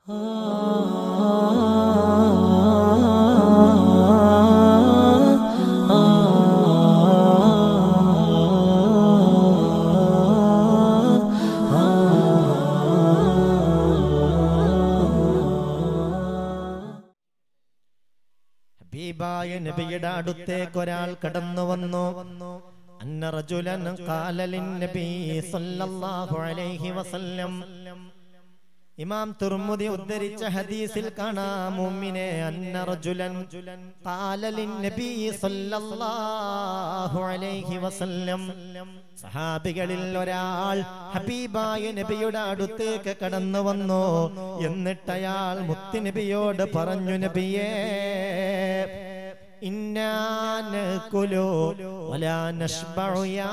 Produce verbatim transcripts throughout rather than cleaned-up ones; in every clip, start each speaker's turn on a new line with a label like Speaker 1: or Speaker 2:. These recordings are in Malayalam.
Speaker 1: ഹബീബായ നബിയുടെ അടുത്തേക്ക് ഒരാൾ കടന്നു വന്നു. അന്ന റജുലൻ ഖാല ലിന്നബി സല്ലല്ലാഹു അലൈഹി വസല്ലം. ഇമാം തുർമുദി ഉദ്ധരിച്ച ഹദീസിൽ കാണാം, മുഅ്മിനെ അന്ന റജുലൻ ഖാല ലിന്നബി സല്ലല്ലാഹു അലൈഹി വസല്ലം. സഹാബികളിൽ ഒരാൾ ഹബീബായ നബിയുടെ അടുത്തേക്ക് കടന്നു വന്നു. എന്നിട്ട് അയാൾ മുത്തുനബിയോട് പറഞ്ഞു, നബിയേ, ഇന്നാ നകുലു വലാ നശ്ബഉ യാ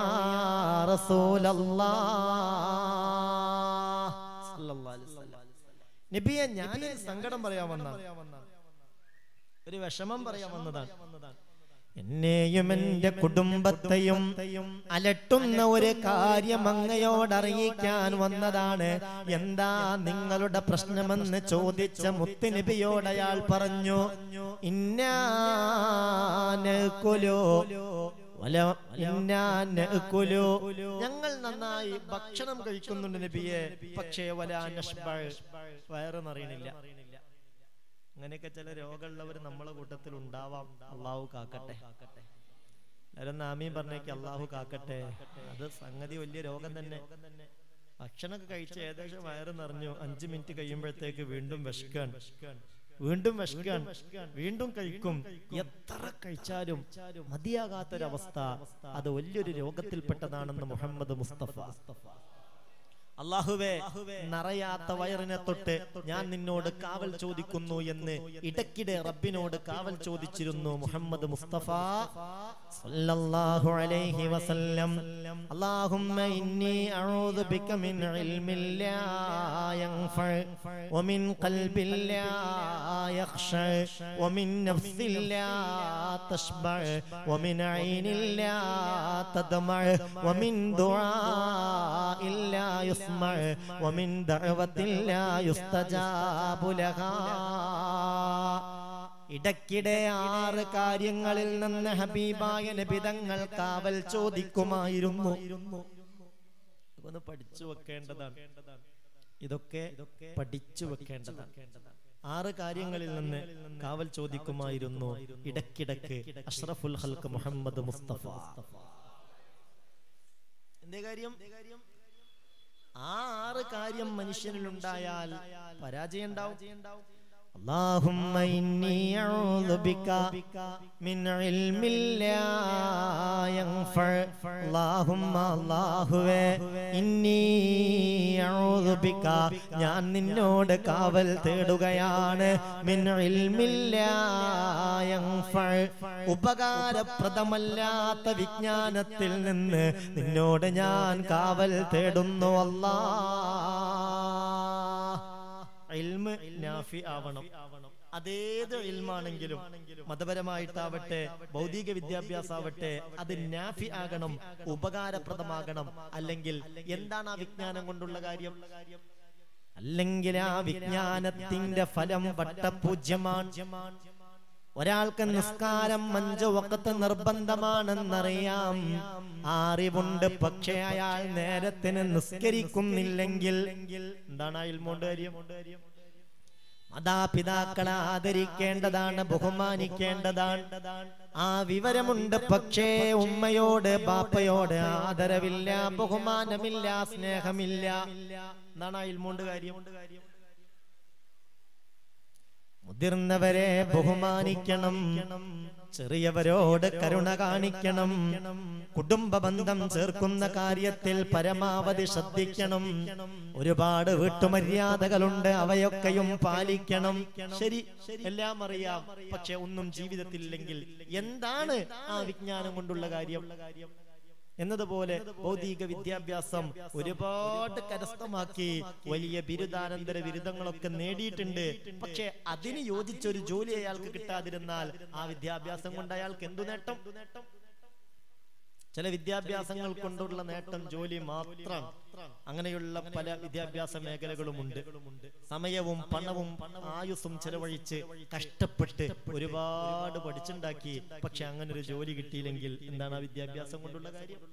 Speaker 1: റസൂലല്ലാഹ് സല്ലല്ലാഹു അലൈഹി വസല്ലം. നബിയെ, ഞാൻ സങ്കടം പറയാൻ വന്നതാണ്, ഒരു വിഷമം പറയാൻ വന്നതാണ്. എന്നെയും എന്റെ കുടുംബത്തെയും അലട്ടുന്ന ഒരു കാര്യം അങ്ങയോടറിയിക്കാൻ വന്നതാണ്. എന്താ നിങ്ങളുടെ പ്രശ്നമെന്ന് ചോദിച്ച മുത്തുനബിയോട് അയാൾ പറഞ്ഞു, ഇന്നാ നകുലു വലാ ഇന്നാ നകുലു, ഞങ്ങൾ നന്നായി ഭക്ഷണം കഴിക്കുന്നുണ്ട് നബിയെ, പക്ഷേ വലാ നശ്ബഅ, വയറ് നിറയണില്ല. അങ്ങനെയൊക്കെ ചില രോഗമുള്ളവർ നമ്മളെ കൂട്ടത്തിൽ ഉണ്ടാവാം. അള്ളാഹു കാക്കട്ടെ. എല്ലാവരും ആമീൻ പറഞ്ഞേക്ക്, അള്ളാഹു കാക്കട്ടെ. അത് സംഗതി വലിയ രോഗം തന്നെ. ഭക്ഷണമൊക്കെ കഴിച്ച് ഏകദേശം വയറ് നിറഞ്ഞു, അഞ്ചു മിനിറ്റ് കഴിയുമ്പോഴത്തേക്ക് വീണ്ടും വിശക്കാൻ, വീണ്ടും വിശക്കാൻ, വീണ്ടും കഴിക്കും. എത്ര കഴിച്ചാലും മതിയാകാത്തൊരവസ്ഥ, അത് വലിയൊരു രോഗത്തിൽപ്പെട്ടതാണെന്ന് മുഹമ്മദ് മുസ്തഫ. അല്ലാഹുവേ, നിറയാത്ത വയറിനെ തൊട്ട് ഞാൻ നിന്നോട് കാവൽ ചോദിക്കുന്നു എന്ന് ഇടയ്ക്കിടെ റബ്ബിനോട് കാവൽ ചോദിച്ചിരുന്നു മുഹമ്മദ് മുസ്തഫ സല്ലല്ലാഹു അലൈഹി വസല്ലം. അല്ലാഹുമ്മ ഇന്നി അഊദു ബിക മിൻ ഇൽമിൻ ലാ യൻഫഅ വമിൻ ഖൽബിൻ ലാ യഖ്ശഅ വമിൻ നഫ്സിൻ ലാ തശ്ബഅ വമിൻ ഐനിൻ ലാ തദ്മഅ വമിൻ ദുആഇൻ ലാ ومن دعوة لا يستجاب لها. ഇടയ്ക്കിടെ ആറ് കാര്യങ്ങളിൽ നിന്ന് ഹബീബായ നബി തങ്ങൾ കാവൽ ചോദിക്കുമായിരുന്നു. ഇതൊന്ന് പഠിച്ചു വെക്കേണ്ടതാണ്, ഇതൊക്കെ പഠിച്ചു വെക്കേണ്ടതാണ്. ആറ് കാര്യങ്ങളിൽ നിന്ന് കാവൽ ചോദിക്കുമായിരുന്നു ഇടയ്ക്കിടയ്ക്ക് അഷ്റഫുൽ ഖൽഖ് മുഹമ്മദ് മുസ്തഫ. എന്തേ കാര്യം? ആ ആറ് കാര്യം മനുഷ്യനിലുണ്ടായാൽ പരാജയം ഉണ്ടാവും. اللهم إني أعوذ بك من علم لا ينفع. اللهم അല്ലാഹുവേ ഇന്നി അഊദു ബിക, ഞാൻ നിന്നോട് കാവൽ തേടുകയാണ്. മിൻ ഇൽമിൻ ലാ യൻഫഅ, ഉപകാരപ്രദമല്ലാത്ത വിജ്ഞാനത്തിൽ നിന്ന് നിന്നോട് ഞാൻ കാവൽ തേടുന്നു. അല്ലാഹ്, ഇൽമ് നാഫി ആവണം. അതേത് ഇൽമാണെങ്കിലും, മതപരമായിട്ടാവട്ടെ ഭൗതിക വിദ്യാഭ്യാസാവട്ടെ, അത് നാഫി ആകണം, ഉപകാരപ്രദമാകണം. അല്ലെങ്കിൽ എന്താണ് ആ വിജ്ഞാനം കൊണ്ടുള്ള കാര്യം? അല്ലെങ്കിൽ ആ വിജ്ഞാനത്തിന്റെ ഫലം വട്ടപൂജ്യമാണ്. ഒരാൾക്ക് നിസ്കാരം അഞ്ചു വഖത്ത് നിർബന്ധമാണെന്നറിയാം, അറിവുണ്ട്, പക്ഷേ അയാൾ നേരത്തിന് നിസ്കരിക്കുന്നില്ലെങ്കിൽ എന്താണ് ആ ഇൽമുകൊണ്ട് കാര്യം? മാതാപിതാക്കളെ ആദരിക്കേണ്ടതാണ്, ബഹുമാനിക്കേണ്ടതാണ്. ആ വിവരമുണ്ട്, പക്ഷേ ഉമ്മയോട് ബാപ്പയോട് ആദരവില്ല, ബഹുമാനമില്ല, സ്നേഹമില്ല. എന്താണ് ആ ഇൽമുകൊണ്ട് കാര്യം? മുതിർന്നവരെ ബഹുമാനിക്കണം, ചെറിയവരോട് കരുണ കാണിക്കണം, കുടുംബ ബന്ധം ചേർക്കുന്ന കാര്യത്തിൽ പരമാവധി ശ്രദ്ധിക്കണം. ഒരുപാട് വീട്ടുമര്യാദകളുണ്ട്, അവയൊക്കെയും പാലിക്കണം. ശരി, എല്ലാം അറിയാം, പക്ഷെ ഒന്നും ജീവിതത്തിലില്ലെങ്കിൽ എന്താണ് ആ വിജ്ഞാനം കൊണ്ടുള്ള കാര്യം? എന്നതുപോലെ ഭൗതിക വിദ്യാഭ്യാസം ഒരുപാട് കരസ്ഥമാക്കി വലിയ ബിരുദാനന്തര ബിരുദങ്ങളൊക്കെ നേടിയിട്ടുണ്ട്. പക്ഷെ അതിന് യോജിച്ചൊരു ജോലി അയാൾക്ക് കിട്ടാതിരുന്നാൽ ആ വിദ്യാഭ്യാസം കൊണ്ട് അയാൾക്ക് എന്തു നേട്ടം? ചില വിദ്യാഭ്യാസങ്ങൾ കൊണ്ടുള്ള നേട്ടം ജോലി മാത്രം. അങ്ങനെയുള്ള പല വിദ്യാഭ്യാസ മേഖലകളുമുണ്ട്. സമയവും പണവും ആയുസ്സും ചെലവഴിച്ച് കഷ്ടപ്പെട്ട് ഒരുപാട് പഠിച്ചുണ്ടാക്കി, പക്ഷെ അങ്ങനെ ഒരു ജോലി കിട്ടിയില്ലെങ്കിൽ എന്താണ് ആ വിദ്യാഭ്യാസം കൊണ്ടുള്ള കാര്യം?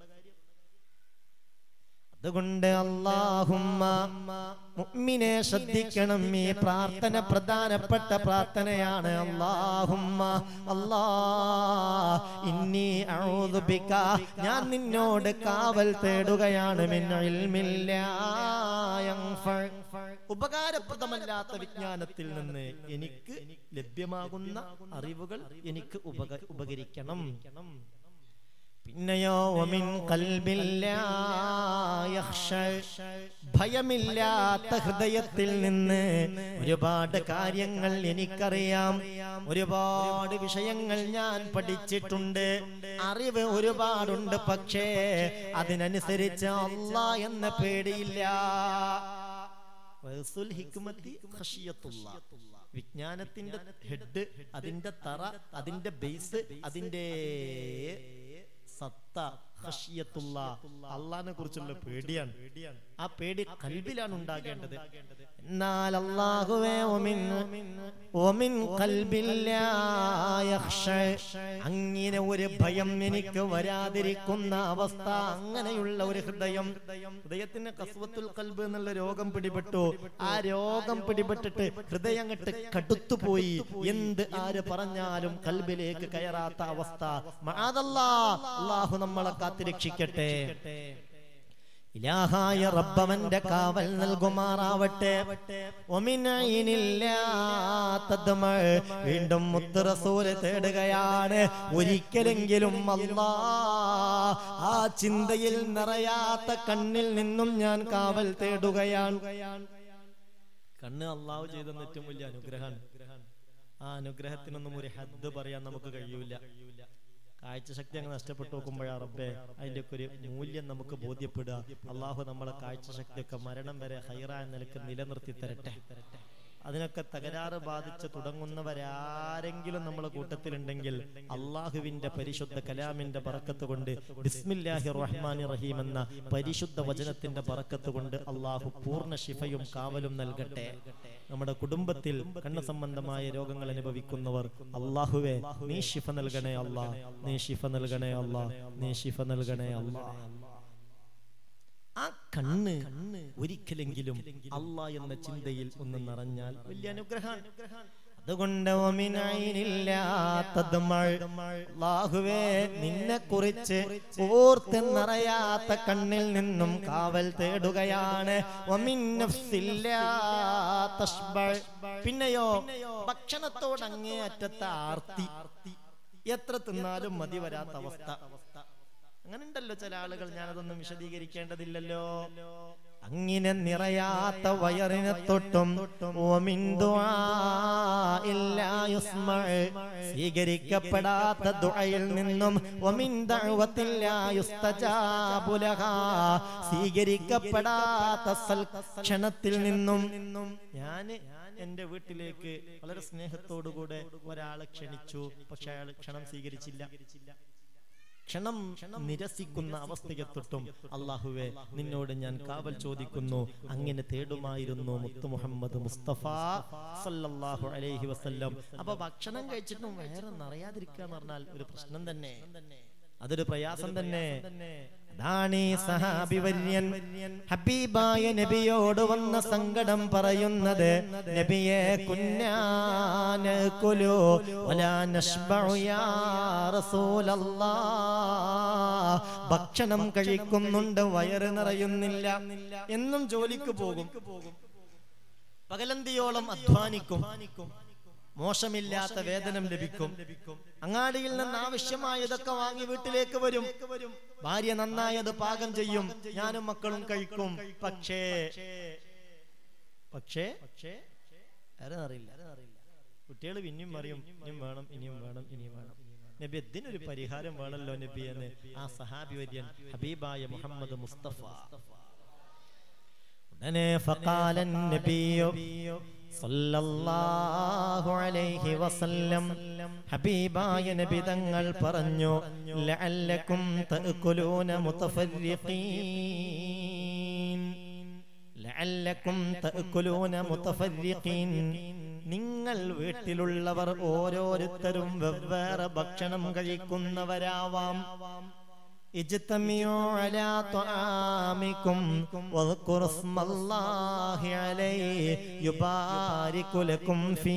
Speaker 1: അതുകൊണ്ട് അല്ലാഹുമ്മ മുഅ്മിനെ ശ്രദ്ധിക്കണം. ഈ പ്രാർത്ഥന പ്രധാനപ്പെട്ട പ്രാർത്ഥനയാണ്. അല്ലാഹുമ്മ അല്ലാ ഇന്നി അഊദു ബിക, ഞാൻ നിന്നോട് കാവൽ തേടുകയാണ്. മിൻ ഇൽമിൻ ലാ യൻഫഅ, ഉപകാരപ്രദമല്ലാത്ത വിജ്ഞാനത്തിൽ നിന്ന് എനിക്ക് ലഭ്യമാകുന്ന അറിവുകൾ എനിക്ക് ഉപകരിക്കണം. പിന്നെയോ വമിൻ ഖൽബിൻ ലാ യഖ്ശ, ഭയമില്ലാത്ത ഹൃദയത്തിൽ നിന്ന് ഒരുപാട് കാര്യങ്ങൾ എനിക്കറിയാം, ഒരുപാട് വിഷയങ്ങൾ ഞാൻ പഠിച്ചിട്ടുണ്ട്, അറിവ് ഒരുപാടുണ്ട്, പക്ഷേ അതിനനുസരിച്ച് അല്ലാഹ് എന്ന പേടിയില്ല. റസൂൽ ഹിക്മത്തി ഖശിയത്തുല്ലാഹ്, വിജ്ഞാനത്തിന്റെ ഹെഡ്, അതിന്റെ തറ, അതിന്റെ ബേസ്, അതിന്റെ സത്ത ഖശിയത്തുല്ലാഹ്, അല്ലാഹുവിനെ കുറിച്ചുള്ള പേടിയാണ്. ആ പേടി ഖൽബിലാണ് ഉണ്ടാകേണ്ടത്. എന്നാൽ അല്ലാഹുവേ വമിൻ വമിൻ ഖൽബിൻ ലാ യഖ്ശ, അങ്ങനെ ഒരു ഭയം എനിക്ക് വരാതിരിക്കുന്ന അവസ്ഥ, അങ്ങനെയുള്ള ഒരു ഹൃദയം, ഹൃദയത്തിന് ഖസ്വത്തുൽ ഖൽബ് എന്നുള്ള രോഗം പിടിപെട്ടു. ആ രോഗം പിടിപെട്ടിട്ട് ഹൃദയം അങ്ങട്ട് കടുത്തുപോയി. എന്ത് ആര് പറഞ്ഞാലും ഖൽബിലേക്ക് കയറാത്ത അവസ്ഥ. മഅദല്ലാഹ്, അല്ലാഹു നമ്മളെ കാത്തുരക്ഷിക്കട്ടെ. ഇലാഹായ റബ്ബവന്റെ കാവൽ നൽകുമാറാവട്ടെ. വീണ്ടും മുത്ത് റസൂല് തേടുകയാണ്. ഒരിക്കലെങ്കിലും അല്ലാഹ് ആ ചിന്തയിൽ നിറയാത്ത കണ്ണിൽ നിന്നും ഞാൻ കാവൽ തേടുകയാണ്. കണ്ണ് അല്ലാഹു ചെയ്തെന്ന ഏറ്റവും വലിയ അനുഗ്രഹമാണ്. ആ അനുഗ്രഹത്തിനൊന്നും ഒരു ഹദ് പറയാൻ നമുക്ക് കഴിയൂല. കാഴ്ചശക്തി അങ്ങ് നഷ്ടപ്പെട്ടു നോക്കുമ്പോഴാ റബ്ബേ അതിന്റെ ഒക്കെ ഒരു മൂല്യം നമുക്ക് ബോധ്യപ്പെടുക. അള്ളാഹു നമ്മളെ കാഴ്ചശക്തിയൊക്കെ മരണം വരെ ഹൈറായ നിലക്ക് നിലനിർത്തി തരട്ടെ. അതിനൊക്കെ തകരാറ് ബാധിച്ച് തുടങ്ങുന്നവരാരെങ്കിലും നമ്മളെ കൂട്ടത്തിലുണ്ടെങ്കിൽ അള്ളാഹുവിന്റെ പരിശുദ്ധ കലാമിന്റെ ബറക്കത്ത് കൊണ്ട്, ബിസ്മില്ലാഹിർ റഹ്മാനിർ റഹീം എന്ന പരിശുദ്ധ വചനത്തിന്റെ ബറക്കത്ത് കൊണ്ട് അള്ളാഹു പൂർണ്ണ ശിഫയും കാവലും നൽകട്ടെ. നമ്മുടെ കുടുംബത്തിൽ കണ്ണ് സംബന്ധമായ രോഗങ്ങൾ അനുഭവിക്കുന്നവർ, അള്ളാഹുവേ നീ ശിഫ നൽകണേ അല്ലാ, നീ ശിഫ നൽകണേ അല്ലാ, നീ ശിഫ നൽകണേ അല്ലാ. ആ കണ്ണ് ഒരിക്കലെങ്കിലും അല്ലാഹ് എന്ന ചിന്തയിൽ ഒന്ന് നിറഞ്ഞാൽ വലിയ അനുഗ്രഹമാണ്. അതുകൊണ്ട് അല്ലാഹുവേ നിന്നെ കുറിച്ച് ഓർത്ത് നിറയാത്ത കണ്ണിൽ നിന്നും കാവൽ തേടുകയാണ്. പിന്നെയോ ഭക്ഷണത്തോട് അങ്ങേയറ്റത്തെ ആർത്തി, എത്ര തിന്നാലും മതി വരാത്ത അവസ്ഥ. അങ്ങനെ ഉണ്ടല്ലോ ചില ആളുകൾ, ഞാനതൊന്നും വിശദീകരിക്കേണ്ടതില്ലല്ലോ. അങ്ങനെ നിറയാത്ത വയറിനെ തൊട്ടും സ്വീകരിക്കപ്പെടാത്ത ദുആയിൽ നിന്നും സ്വീകരിക്കപ്പെടാത്ത സൽക്ഷണത്തിൽ നിന്നും ഞാന് എന്റെ വീട്ടിലേക്ക് വളരെ സ്നേഹത്തോടുകൂടെ ഒരാളെ ക്ഷണിച്ചു, പക്ഷെ അയാൾ ക്ഷണം സ്വീകരിച്ചില്ല. ക്ഷണം നിരസിക്കുന്ന അവസ്ഥയെ തൊട്ടും അല്ലാഹുവേ നിന്നോട് ഞാൻ കാവൽ ചോദിക്കുന്നു. അങ്ങനെ തേടുമായിരുന്നു മുത്തു മുഹമ്മദ് മുസ്തഫ സല്ലല്ലാഹു അലൈഹി വസല്ലം. അപ്പൊ ഭക്ഷണം കഴിച്ചിട്ടും വയറ് നിറയാതിരിക്കുക എന്ന് പറഞ്ഞാൽ ഒരു പ്രശ്നം തന്നെ, അതൊരു പ്രയാസം തന്നെ. അതാണ് സഹാബി വര്യൻ ഹബീബായ നബിയോട് വന്ന സങ്കടം പറയുന്നത്. നബിയെ കുന്നാനകുലു വലാ നശ്ബഉ യാ റസൂലല്ലാഹ്, ഭക്ഷണം കഴിക്കുന്നുണ്ട് വയറ് നിറയുന്നില്ല, എന്നും ജോലിക്ക് പോകും, പകലന്തിയോളം അധ്വാനിക്കും, മോശമില്ലാത്ത വേതനം ലഭിക്കും, അങ്ങാടിയിൽ നിന്ന് ആവശ്യമായതൊക്കെ വാങ്ങി വീട്ടിലേക്ക് വരും, ഭാര്യ നന്നായത് പാകം ചെയ്യും, ഞാനും മക്കളും കഴിക്കും. പക്ഷേ പക്ഷേ അറിയില്ല, കുട്ടികൾ പിന്നെയും പറയും ഇനിയും വേണം, ഇനിയും വേണം, ഇനിയും വേണം. നബി ഇതിനൊരു പരിഹാരം വേണമല്ലോ നബി എന്ന് ആ സഹാബി വര്യൻ ഹബീബായ മുഹമ്മദ് മുസ്തഫ ഉടനെ ഫഖാലൻ നബിയോ സല്ലല്ലാഹു അലൈഹി വസല്ലം ഹബീബായ നബി തങ്ങൾ പറഞ്ഞു ലഅല്ലകും തഅകുലൂന മുതഫർരിഖീൻ ലഅല്ലകും തഅകുലൂന മുതഫർരിഖീൻ നിങ്ങൾ വീട്ടിലുള്ളവർ ഓരോരുത്തരും വെവ്വേറെ ഭക്ഷണം കഴിക്കുന്നവരാവാം ഇജ്തമിഉ അലാ തുആമികും വദ്കുറു സ്മല്ലാഹി അലൈഹി യുബാരികു ലക്കും ഫീ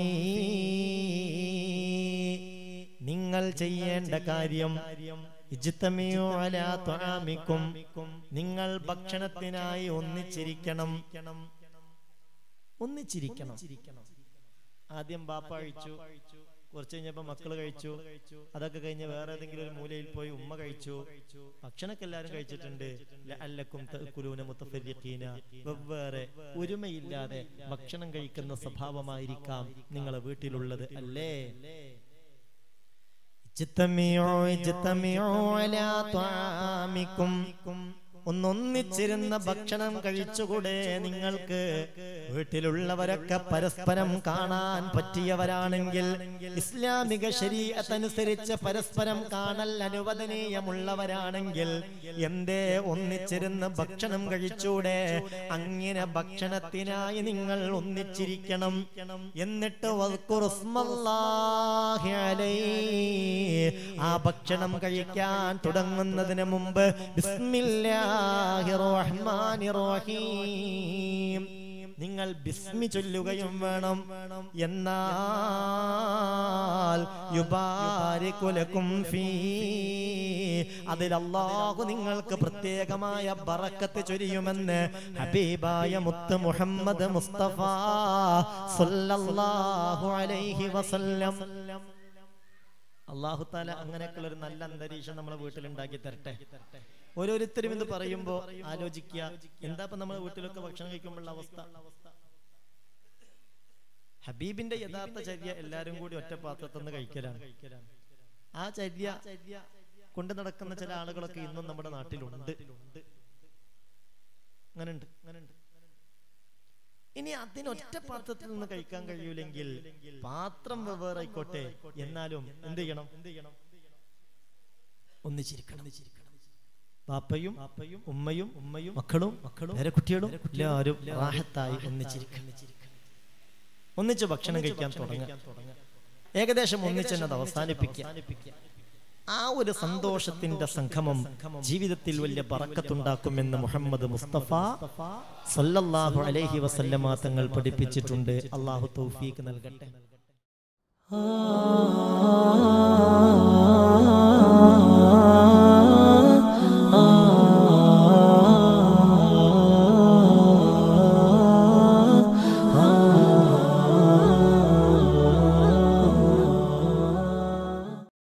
Speaker 1: നിങ്ങൾ ചെയ്യേണ്ട കാര്യം ഇജ്തമിഉ അലാ തുആമികും നിങ്ങൾ ഭക്ഷണത്തിനായി ഒന്നിച്ചിരിക്കണം ഒന്നിച്ചിരിക്കണം ആദ്യം ബാപ്പ കഴിച്ചു, കുറച്ച് കഴിഞ്ഞപ്പോ മക്കള് കഴിച്ചു, അതൊക്കെ കഴിഞ്ഞ് വേറെ ഏതെങ്കിലും ഒരു മൂലയിൽ പോയി ഉമ്മ കഴിച്ചു, ഭക്ഷണമൊക്കെ എല്ലാരും കഴിച്ചിട്ടുണ്ട്. ലഅല്ലകും തഅകുലൂന മുതഫർരിഖീന വെവ്വേറെ ഒരുമയില്ലാതെ ഭക്ഷണം കഴിക്കുന്ന സ്വഭാവമായിരിക്കാം നിങ്ങളെ വീട്ടിലുള്ളത് അല്ലേ? ഇജ്തമിഉ ഇജ്തമിഉ അലാ തുആമികും ഒന്നൊന്നിച്ചിരുന്ന ഭക്ഷണം കഴിച്ചുകൂടെ നിങ്ങൾക്ക്? വീട്ടിലുള്ളവരൊക്കെ പരസ്പരം കാണാൻ പറ്റിയവരാണെങ്കിൽ, ഇസ്ലാമിക ശരീഅത്ത് അനുസരിച്ച് പരസ്പരം കാണൽ അനുവദനീയമുള്ളവരാണെങ്കിൽ എന്തേ ഒന്നിച്ചിരുന്ന് ഭക്ഷണം കഴിച്ചൂടെ? അങ്ങനെ ഭക്ഷണത്തിനായി നിങ്ങൾ ഒന്നിച്ചിരിക്കണം. എന്നിട്ട് വദ്കുറുസ്മല്ലാഹി അലൈഹി ആ ഭക്ഷണം കഴിക്കാൻ തുടങ്ങുന്നതിന് മുമ്പ് ബിസ്മില്ലാ റഹീം നിങ്ങൾ ബിസ്മി ചൊല്ലുകയും വേണം. എന്നാൽ യുബാരികു ലക്കും ഫീ അതിൽ അല്ലാഹു നിങ്ങൾക്ക് പ്രത്യേകമായ ബറക്കത്ത് ചൊരിയുമെന്ന് ഹബീബായ മുത്ത് മുഹമ്മദ് മുസ്തഫ സല്ലല്ലാഹു അലൈഹി വസല്ലം. അല്ലാഹു തആല അങ്ങനെയൊക്കെയുള്ള ഒരു നല്ല അന്തരീക്ഷം നമ്മളെ വീട്ടിൽ ഉണ്ടാക്കി തരട്ടെ. ഓരോരുത്തരും ഇത് പറയുമ്പോ ആലോചിക്കുക, എന്താ ഇപ്പൊ നമ്മുടെ വീട്ടിലൊക്കെ ഭക്ഷണം കഴിക്കുമ്പോഴുള്ള അവസ്ഥ? ഹബീബിന്റെ യഥാർത്ഥ ചര്യ എല്ലാരും കൂടി ഒറ്റ പാത്രത്തിൽ നിന്ന് കഴിക്കലാണ്. ആ ചര്യ കൊണ്ട് നടക്കുന്ന ചില ആളുകളൊക്കെ ഇന്നും നമ്മുടെ നാട്ടിലുണ്ട്. അങ്ങനുണ്ട് അങ്ങനുണ്ട് ഇനി അതിന് ഒറ്റ പാത്രത്തിൽ നിന്ന് കഴിക്കാൻ കഴിയൂലെങ്കിൽ പാത്രം വെവ്വേറെ ആയിക്കോട്ടെ, എന്നാലും എന്ത് ചെയ്യണം? ഒന്നിച്ചിരിക്കണം. പാപ്പയും ഉമ്മയും ഉമ്മയും മക്കളും മക്കളും പേരക്കുട്ടികളും എല്ലാവരും റാഹത്തായി ഒന്നിച്ചിരിക്കണം. ഒന്നിച്ച് ഭക്ഷണം കഴിക്കാൻ തുടങ്ങുക. ഏകദേശം ഒന്നിച്ചെന്നത് അവസാനിപ്പിക്കുക. ആ ഒരു സന്തോഷത്തിന്റെ സംഗമം ജീവിതത്തിൽ വലിയ ബറക്കത്തുണ്ടാക്കുമെന്ന് മുഹമ്മദ് മുസ്തഫ സല്ലല്ലാഹു അലൈഹി വസല്ലമ തങ്ങൾ പഠിപ്പിച്ചിട്ടുണ്ട്. അല്ലാഹു തൗഫീഖ് നൽകട്ടെ.